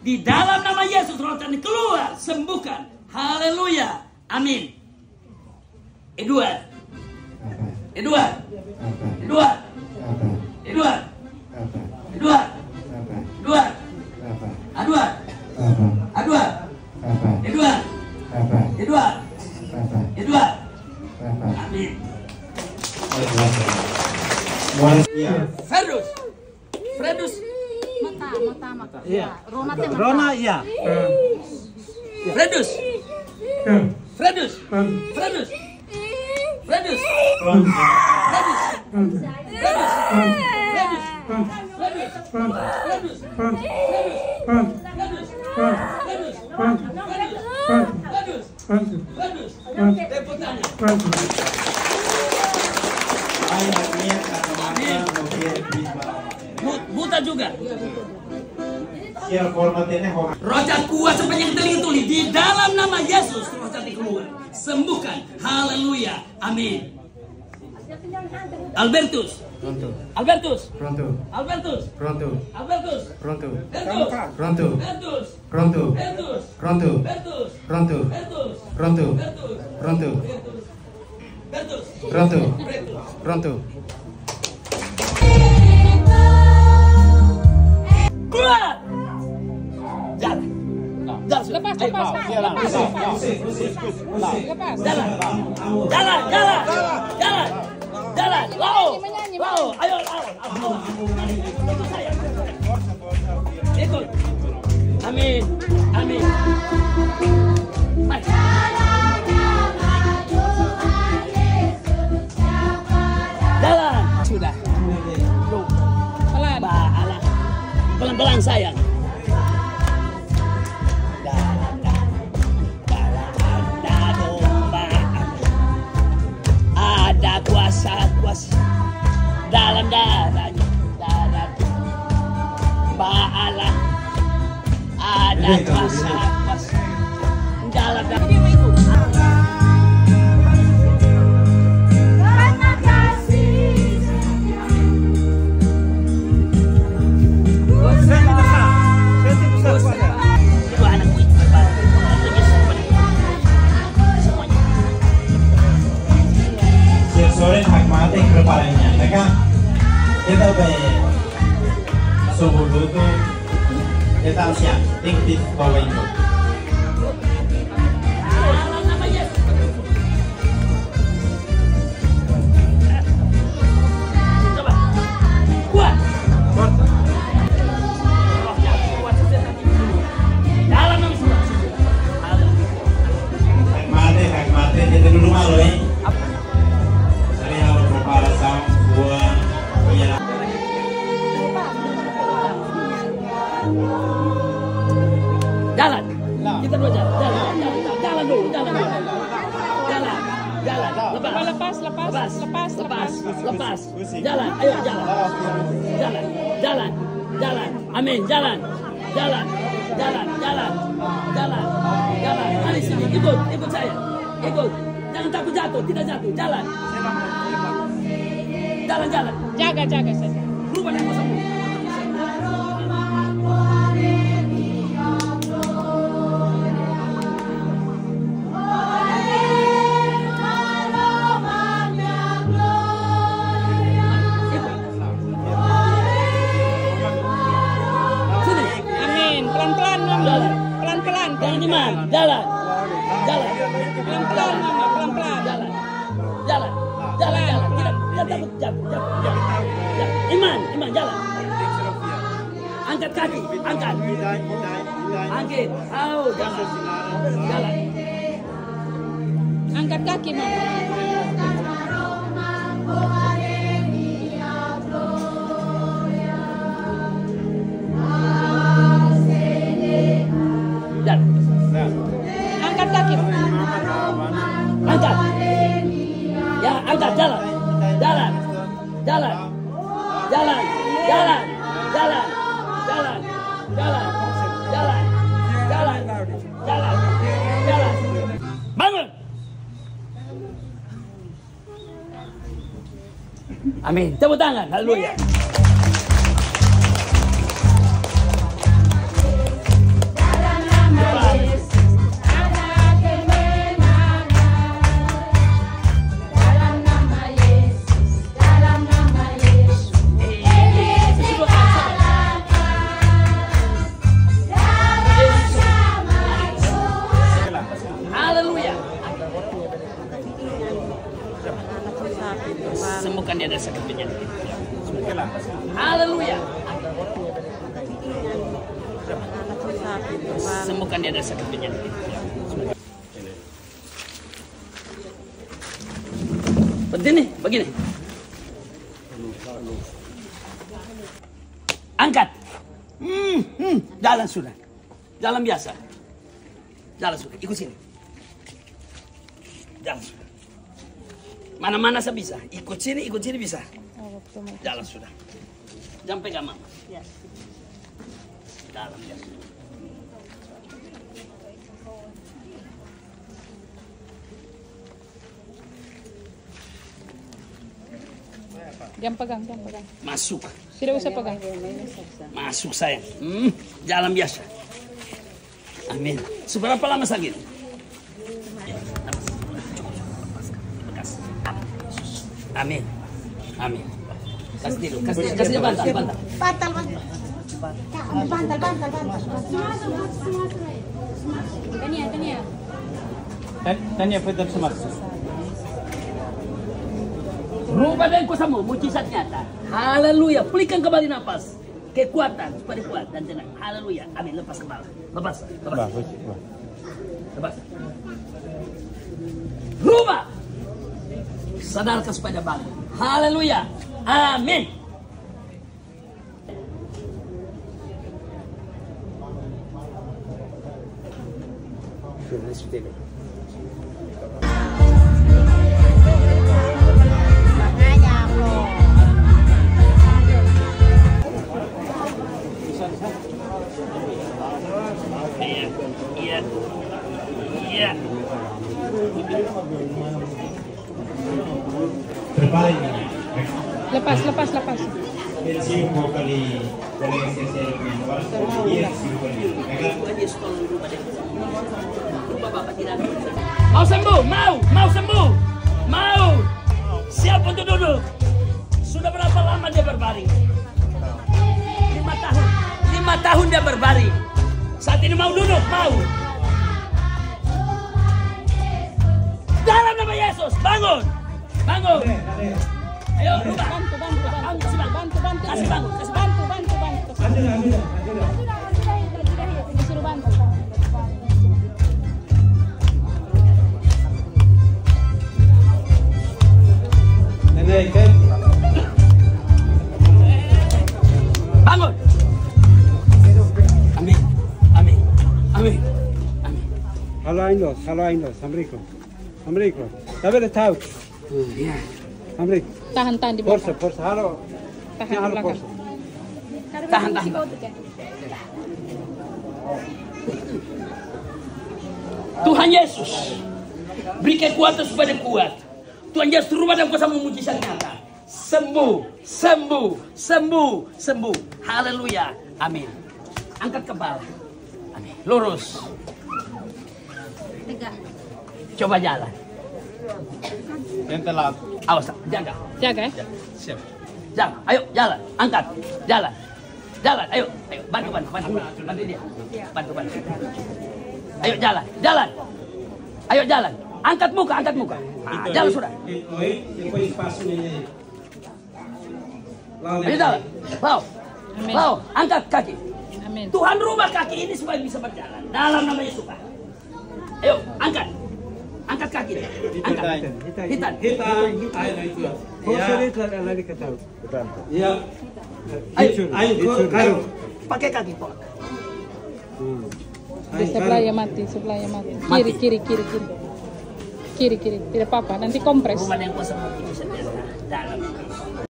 Di dalam nama Yesus roh tadi keluar, sembuhkan. Haleluya. Amin. Edward. Edward. Edward. Edward. Edward. Edward. Edward. Edward. Edward. Edward. Edward. Amin. Ferdus. Fredus. Mata. Iya. Rona iya. Fredus. Fredus. Fredus. Fredus. Buta juga. Roh jahat kuat sepanjang telinga tuli. Di dalam nama Yesus roh jahat keluar. Sembuhkan. Haleluya. Amin. Albertus. Pronto. Albertus. Pronto. Albertus. Pronto. Albertus. Pronto. Bertus. Pronto. Bertus. Pronto. Bertus. Pronto. Bertus. Pronto. Bertus. Pronto. Bertus. Pronto. Bertus. Pronto. Pronto. Keluar. Jalan. Jalan. Lepas. Jalan. Jalan. Jalan. Jalan. Jalan. Lau. Lau. Ayo. Lau. Ikut. Amin. Amin. Mari. Jalan. Sudah. Pelan. Bahala. Pelan-pelan sayang. Ada kuasa dalam darahnya, Ba'ala. Ada kuasa dalam darahnya. Sore hikmati kepalanya, mereka kita be subuh dulu kita siap tinggi bawah itu. Hikmati jadi dulu malu ya. Jalan. Kita dua jalan. Jalan dulu. Jalan. Lepas. Jalan. Ayo jalan. Amin. Jalan. Mari sini. Ikut saya. Ikut. Jangan takut jatuh. Tidak jatuh. Jalan. Jaga saja. Lupa aku semua. Pelan-pelan. Jalan. Pelan-pelan, Mama, pelan-pelan. Jalan. Tidak takut jatuh. Iman, jalan. Angkat kaki, angkat. Jalan. Angkat kaki, Mama. Angkat kaki. Angkat. Ya, angkat. Jalan. Bangun. Amin. Tepuk tangan. Haleluya. Sembuhkan dia dari sakit penyakit. Haleluya. Sembuhkan dia dari sakit penyakit. Begini. Angkat. Jalan sudah. Jalan biasa. Jalan sudah. Ikut sini. Jalan sudah. Mana-mana saya bisa. Ikut sini bisa. Jalan sudah. Jangan pegang mama. Jalan biasa. Jangan pegang. Masuk. Tidak usah pegang. Masuk sayang. Jalan biasa. Amin. Seberapa lama sakit? Amin. Kasih dia bantal. Tanya betul semua. Rubah dan kuasamu, mujizat nyata. Haleluya. Pulihkan kembali nafas. Kekuatan supaya kuat dan tenang. Haleluya. Amin. Lepas kepala. Lepas. Rubah. Sadarkan supaya bangun. Haleluya. Amin. Iya. Berpaling. Lepas. Kecil mau kali boleh saya Iya, Mau sembuh? Mau. Siap untuk duduk. Sudah berapa lama dia berbaring? 5 tahun. 5 tahun dia berbaring. Saat ini mau duduk, mau. Dalam nama Yesus, bangun. Ayo, rubah. Kasih bangun. Disuruh bantu. Bangun. Amin. Halo Aindos. Assalamualaikum. Tapi tahu. Iya. Assalamualaikum. Tahan di belakang. Forza. Halo. Tahan di belakang. Tahan. Tuhan Yesus, beri kekuatan supaya dia kuat. Tuhan Yesus rubah dan kuasa mujizat nyata. Sembuh. Haleluya. Amin. Angkat kepala. Amin. Lurus. Tegak. Coba jalan. Yang telat. Awas, jaga. Jaga ya. Siap. Jalan. Ayo, jalan. Angkat. Jalan. Ayo. Bantu dia. Bantu. Ayo jalan. Ayo jalan. Angkat muka. Jalan sudah. Ayo jalan. Mau. Angkat kaki. Amin. Tuhan rubah kaki ini supaya bisa berjalan. Dalam nama Yesus. Ayo, angkat. Angkat kaki. Angkat. Hitan. Iya. Ayo. Pakai kaki tolak. Di sebelahnya mati. Kiri. Tidak apa-apa. Nanti kompres. Rumah yang kuasa mati bisa dalam.